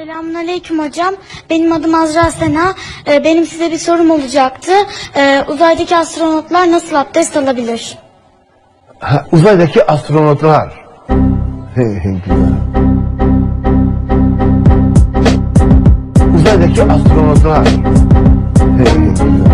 Selamünaleyküm hocam. Benim adım Azra Sena. Benim size bir sorum olacaktı. Uzaydaki astronotlar nasıl abdest alabilir? Uzaydaki astronotlar. Güzel. Uzaydaki astronotlar. Güzel.